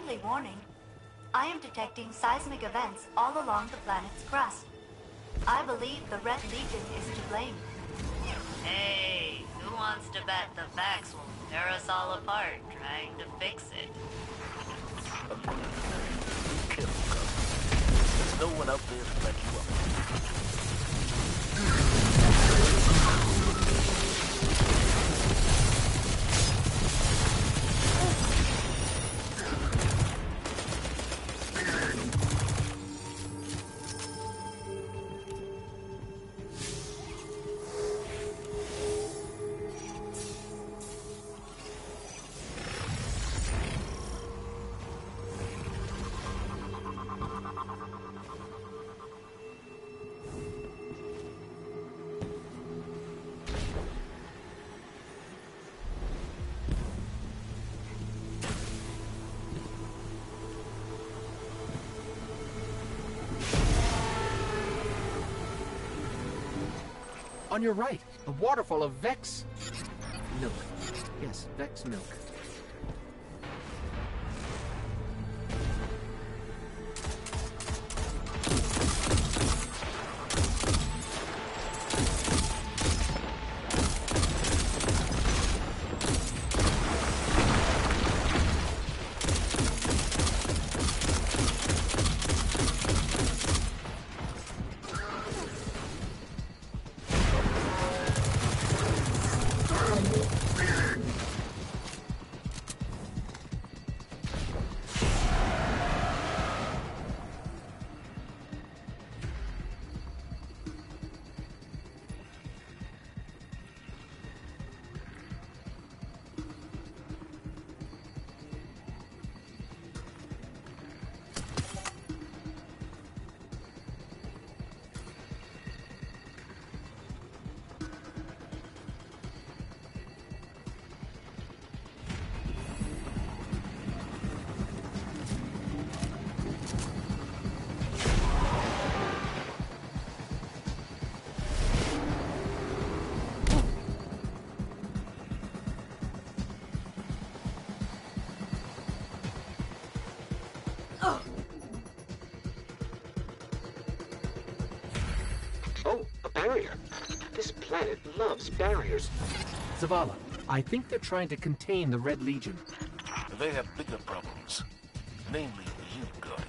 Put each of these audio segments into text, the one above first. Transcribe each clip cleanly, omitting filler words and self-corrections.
friendly warning. I am detecting seismic events all along the planet's crust. I believe the Red Legion is to blame. Hey, who wants to bet the Vex will tear us all apart trying to fix it? Be careful, Cub. There's no one out there to back you up. On your right, a waterfall of Vex milk. Yes, Vex milk. Oh, a barrier. This planet loves barriers. Zavala, I think they're trying to contain the Red Legion. They have bigger problems. Namely, you, Guardian.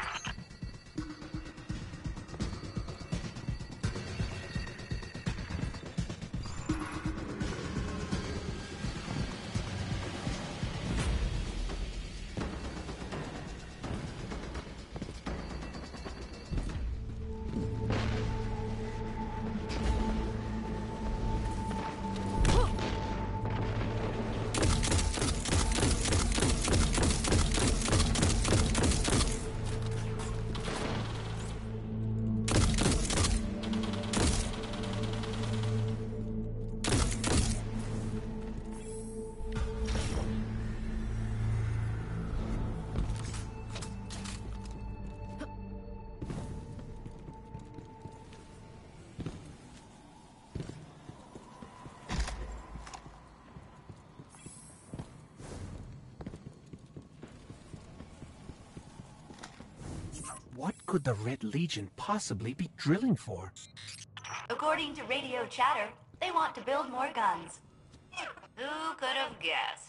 What could the Red Legion possibly be drilling for? According to radio chatter, they want to build more guns. Who could have guessed?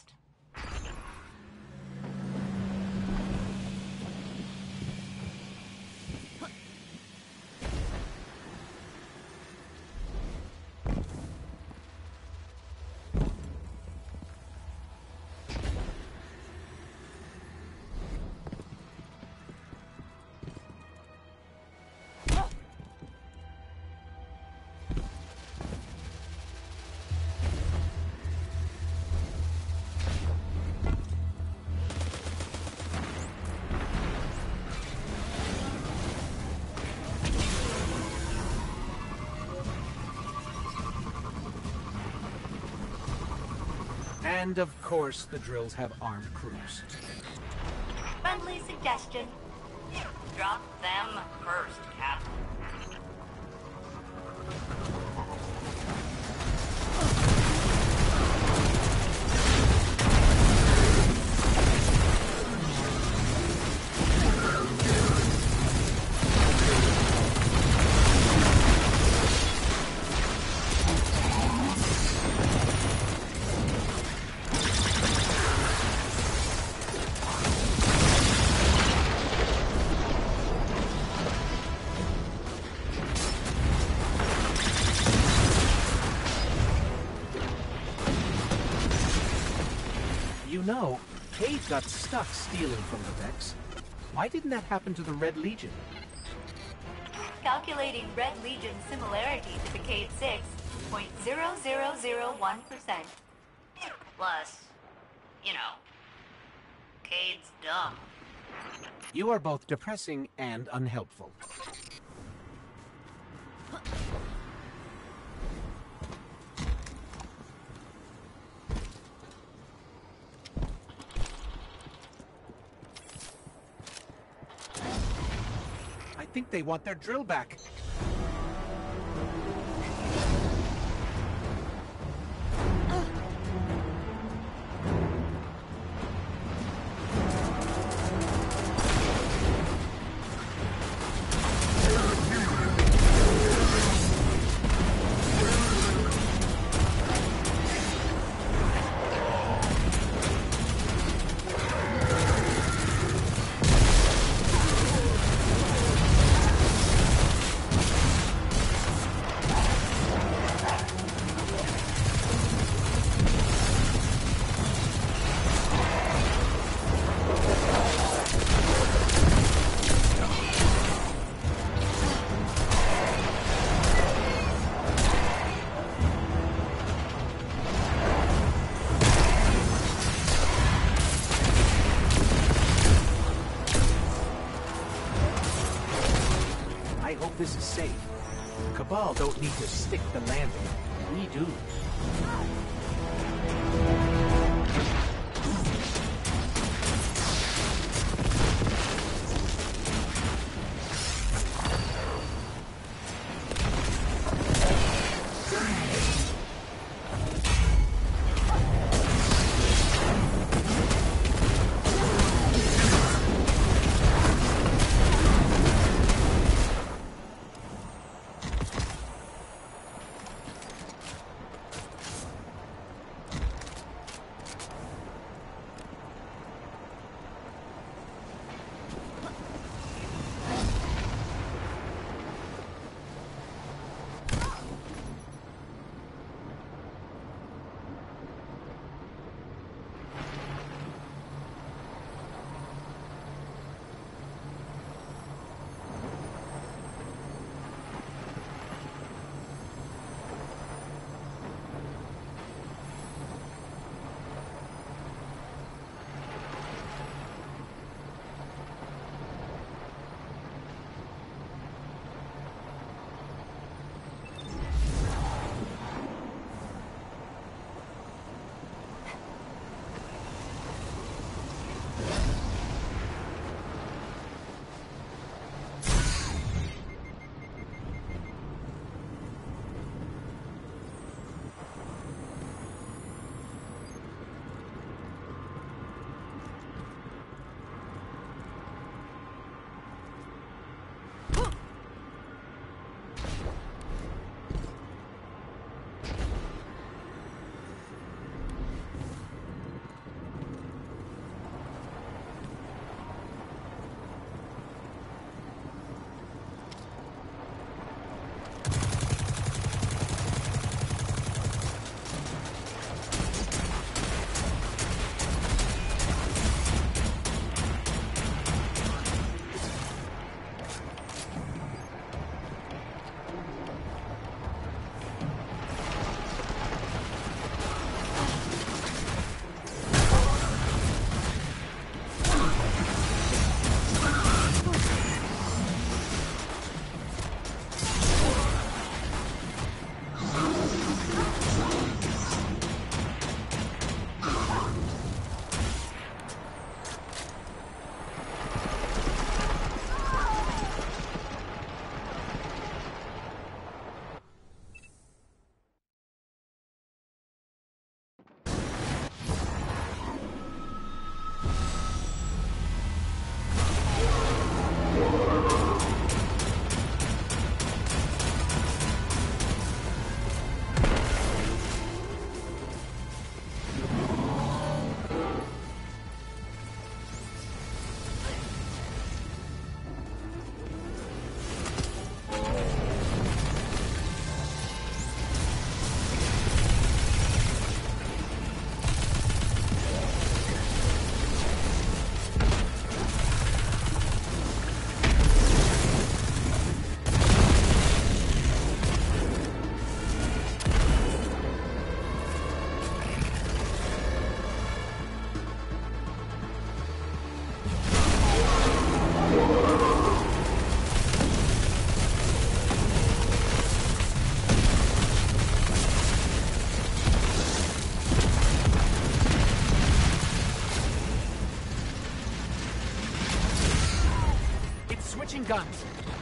And of course, the drills have armed crews. Friendly suggestion. Drop them first, Captain. know, Cade got stuck stealing from the Vex. Why didn't that happen to the Red Legion? Calculating Red Legion's similarity to the Cade 6, 0.0001%. Plus, you know, Cade's dumb. You are both depressing and unhelpful. I think they want their drill back. This is safe. Cabal don't need to stick the landing. We do. It's switching guns.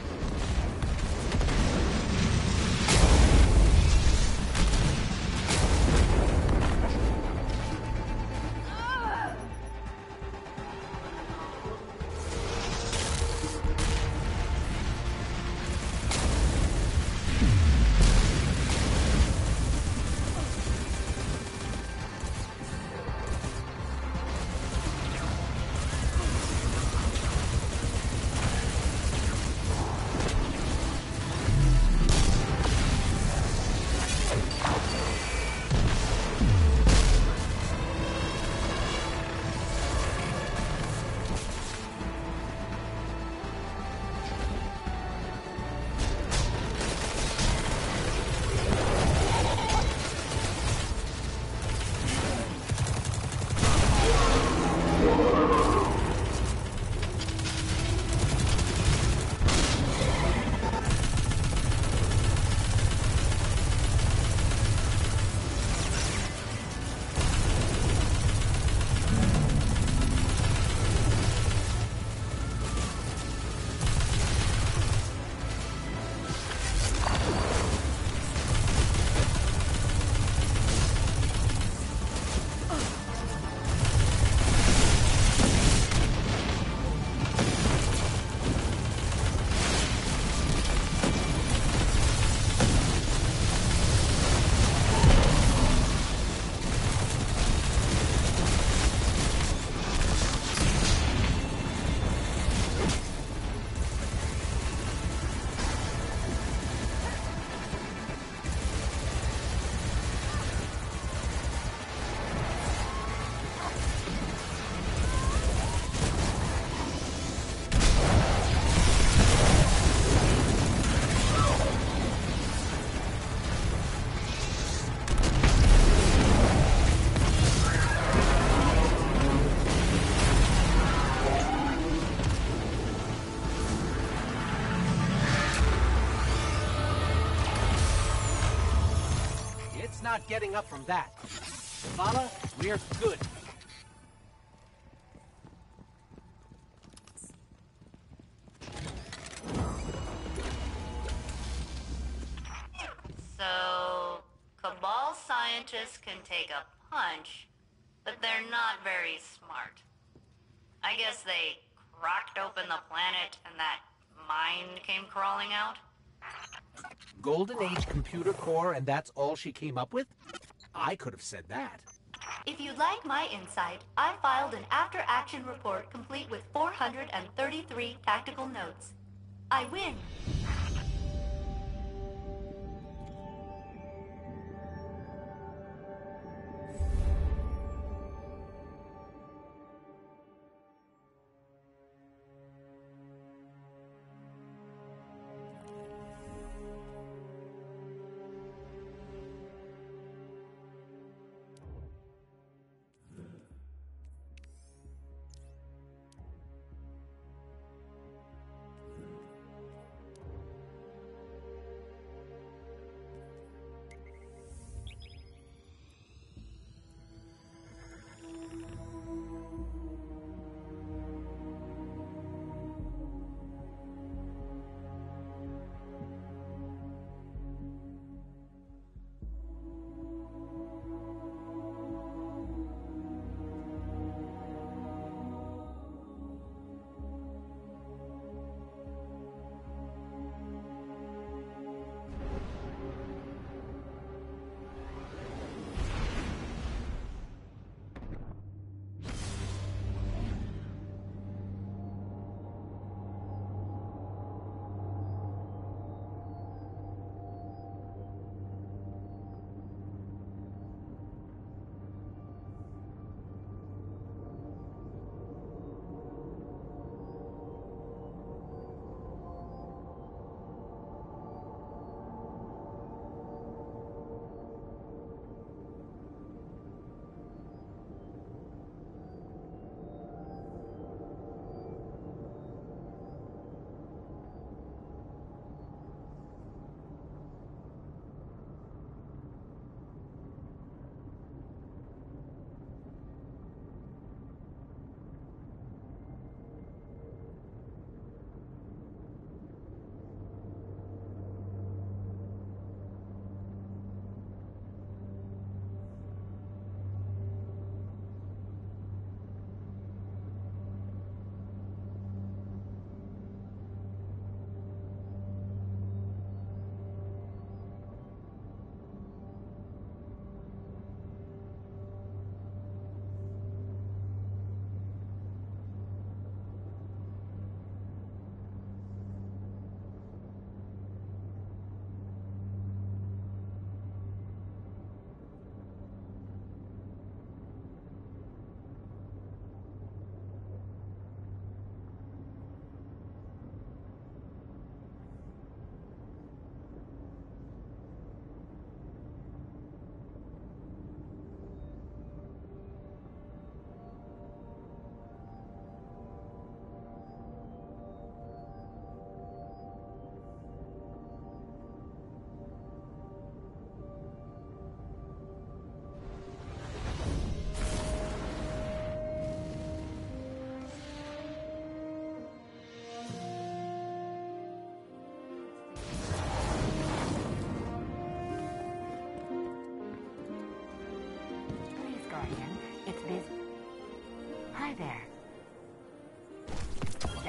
Not getting up from that. Vala, we're good. So, Cabal scientists can take a punch, but they're not very smart. I guess they cracked open the planet and that mind came crawling out? Golden Age computer core, and that's all she came up with? I could have said that. If you'd like my insight, I filed an after-action report complete with 433 tactical notes. I win.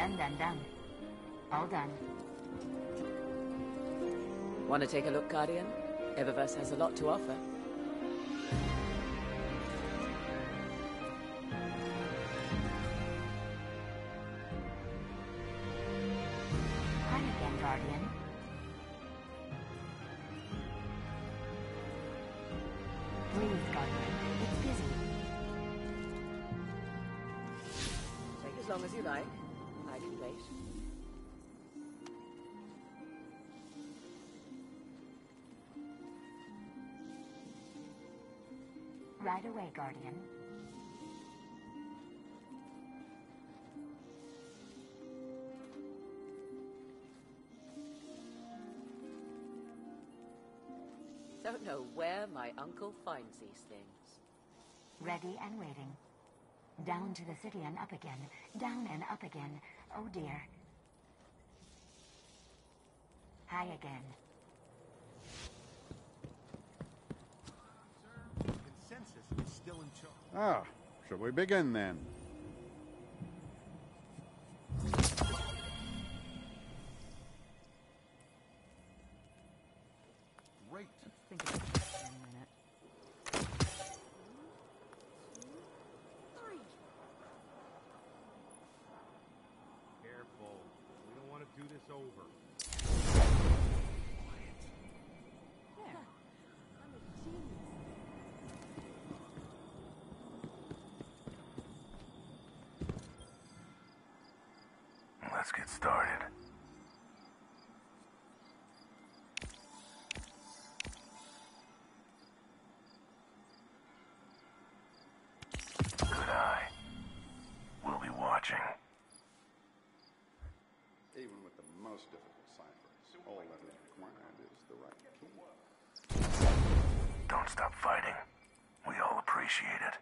Done. All done. Want to take a look, Guardian? Eververse has a lot to offer. Hi again, Guardian. Please, Guardian. It's busy. Take as long as you like. I can wait. Right away, Guardian. Don't know where my uncle finds these things. Ready and waiting. Down to the city and up again. Down and up again. Oh dear. Hi again. Consensus is still in charge. Ah, shall we begin then? Great. Think about it for a minute. Careful. We don't want to do this over. Let's get started. Good eye. We'll be watching. Even with the most difficult ciphers, all that is required is the right key. Don't stop fighting. We all appreciate it.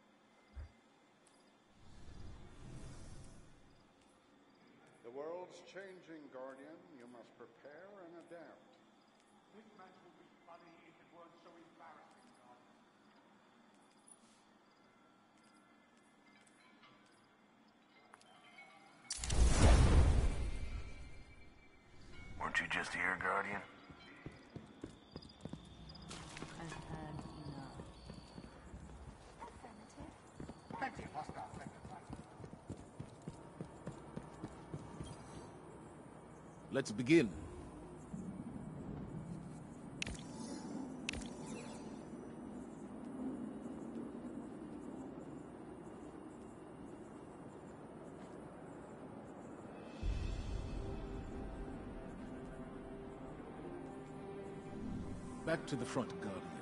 The world's changing, Guardian. You must prepare and adapt. This match would be funny if it weren't so embarrassing, Guardian. Weren't you just here, Guardian? I've had enough. Plenty of hostile sector fighting. Let's begin. Back to the front, Guardian.